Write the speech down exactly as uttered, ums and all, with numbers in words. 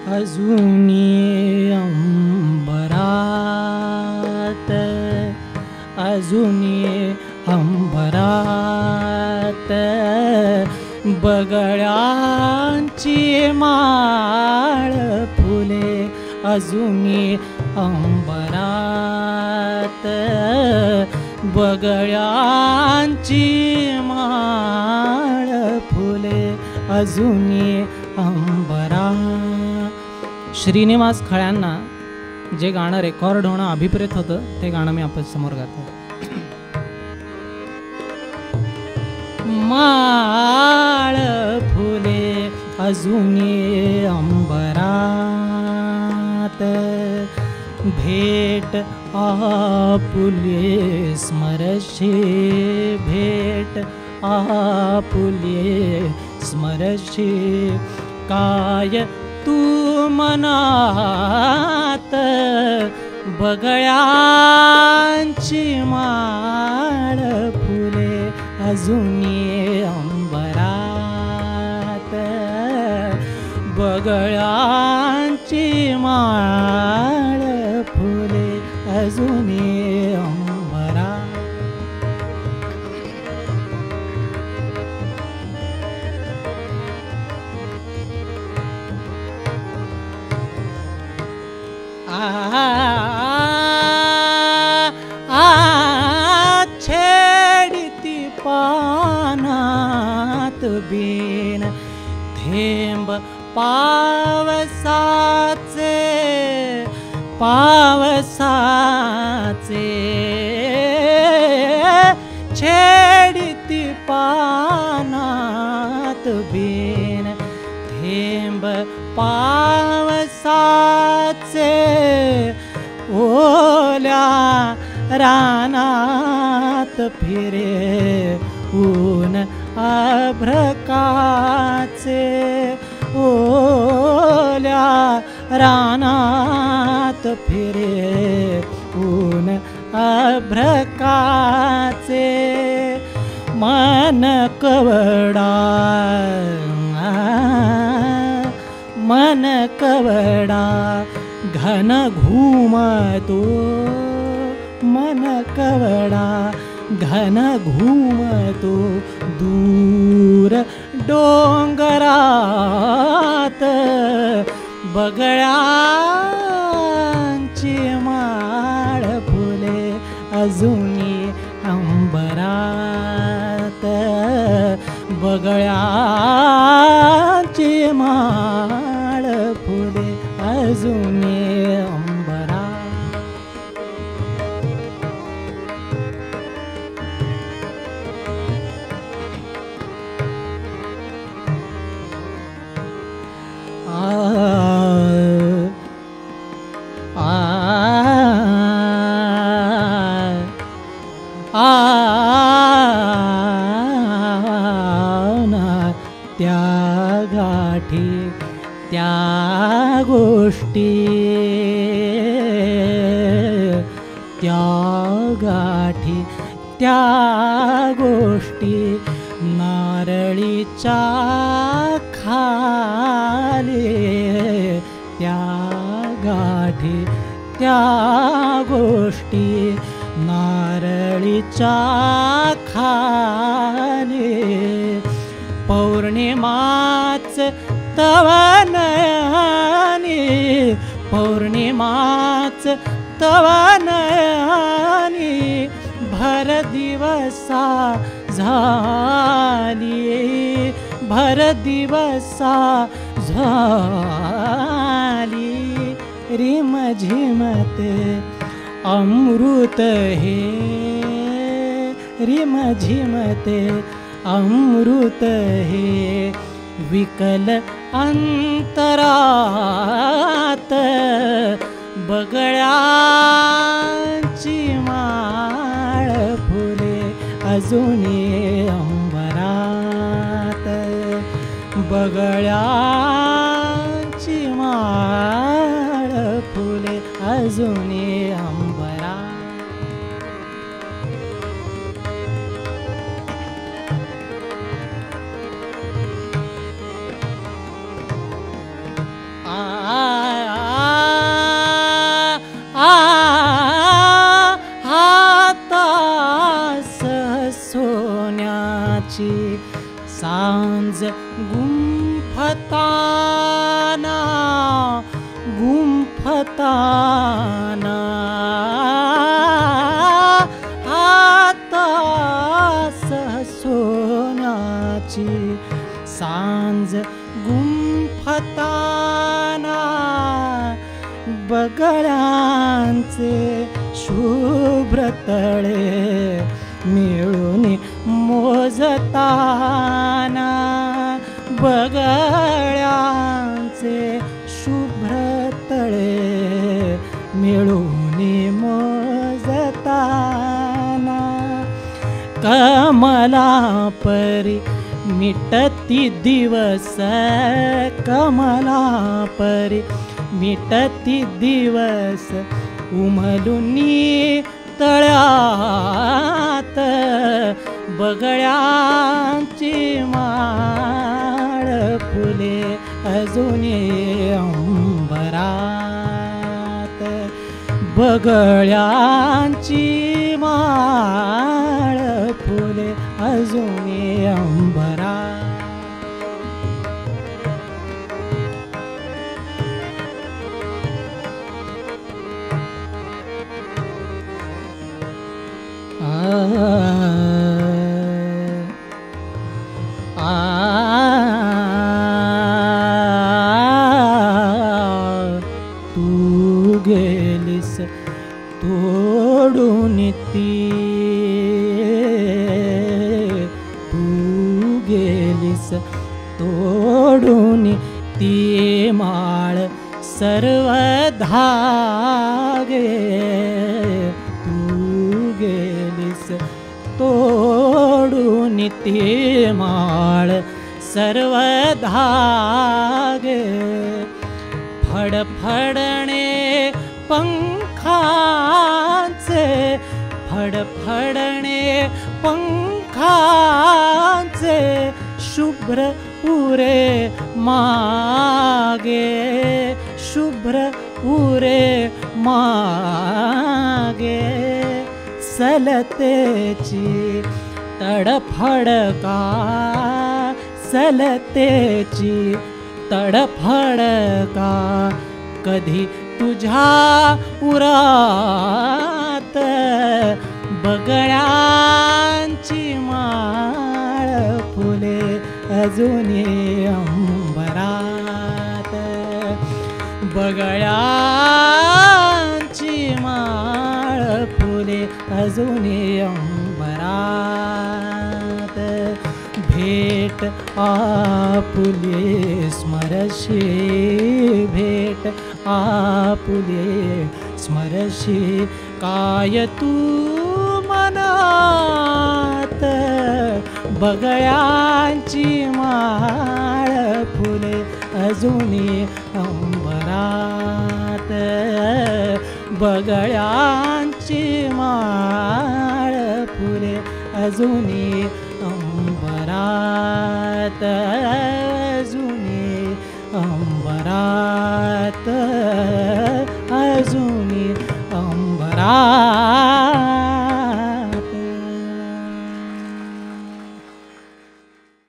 अजूनी अंबरात, अजूनी अंबरात बगळ्यांची माळ फुले, अजूनी अंबरात बगळ्यांची माळ फुले, अजूनी अंबरात. श्रीनिवास खळ्यांना जे गाणं रेकॉर्ड होणं अभिप्रेत होतं ते गाणं मी आपण समोर गातो. माळ फुले अजूनी अंबरात, भेट आपुले स्मरशे, भेट आपुले स्मरशे, काय तू मनात बगळ्यांची माळ फुले, अजूनी अंबरात बगळ्यांची माळ फुले, अजूनी अंबरात. आ आ छेडती पानात बीन थेंब पावसाचे, पावसाचे छेडती पानात बीन थेंब पावसाचे, ओल्या रानात फिरे ऊन अभ्रकाचे, ओल्या रानात फिरे ऊन अभ्रकाचे, मन कवडा मन कवडा घन घुमतो, मन कवडा घन घुमतो दूर डोंगरात बगळ्यांची माळ फुले, अजूनी अंबरात बगळ्यांची माळ फुले, अजूनी अंबरात. आ आ आ त्या गाठी त्या गोष्टी, त्या गाठी त्या गोष्टी नारळीच्या खाली, त्या गाठी त्या गोष्टी नारळीच्या खाली, पौर्णिमाच तव नयनी, पौर्णिमाच तव नयनी भर दिवसा झाली, भर दिवसा झाली, रिम झिमते अमृत हे, रिम झिमते अमृत हे विकल अंतरात बगळ्यांची माळ फुले, अजूनी अंबरात बगळ्यांची माळ फुले, अजूनी अंबरात. आ सांज गुंफताना गुंफताना सोन्याची सांज गुंफताना बगळ्यांचे शुभ्र तळे मिळून मोजताना बगळ्यांचे शुभ्र तळे मिळून मोजताना कमला परी मिटती दिवस कमला परी मिटती दिवस उमलुनी तळ्यात बगळ्यांची माळ फुले अजूनी अंबरात बगळ्यांची माळ फुले अजूनी अंबरात आ, आ, तू गेलीस तोडून ती तू गेलीस तोडून ती माळ सर्व धागे गेलीस तोडून ती माळ सर्व धागे फडफडणे पंखांचे फडफडणे पंखांचे शुभ्र उरे मागे शुभ्र उरे मागे सलतेची तडफडका सलतेची तडफडका कधी तुझ्या उरात बगळ्यांची माळ फुले अजूनी अंबरात बगळ्यांची माळ फुले अजूनी अंबरात भेट आपुले स्मरशी भेट आपुले स्मरशी काय तू मनात बगळ्यांची माळ फुले अजूनी अंबरात बगळ्यांची माळ फुले अजूनी अंबरात अजूनी अंबरात अजूनी अंबरात